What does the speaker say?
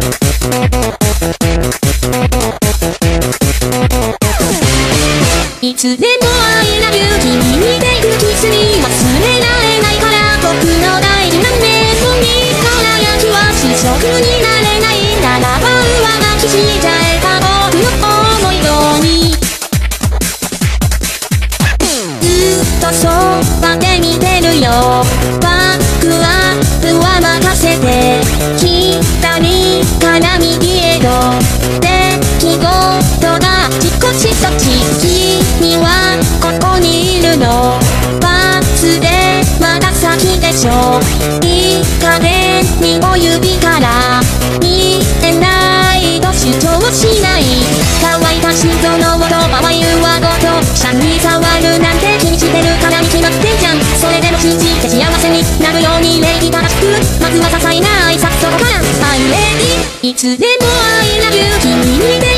いつでも I love you 君にでいくキスに忘れられないから僕の大事なメモに輝きは主食になれないならば上書きしちゃえば僕の思い通りずっとそばで見てるよバックアップは任せて左から右へと出来事が少しと君はここにいるのバスでまだ先でしょいい加減にお指から見えないと主張しない乾いた心臓の音まわゆはごとシャンに触るなんて気にしてるからに決まってんじゃんそれでも信じて幸せになるように礼儀正しくまずは些細な挨拶そこから I'm ready いつでも I love you 君に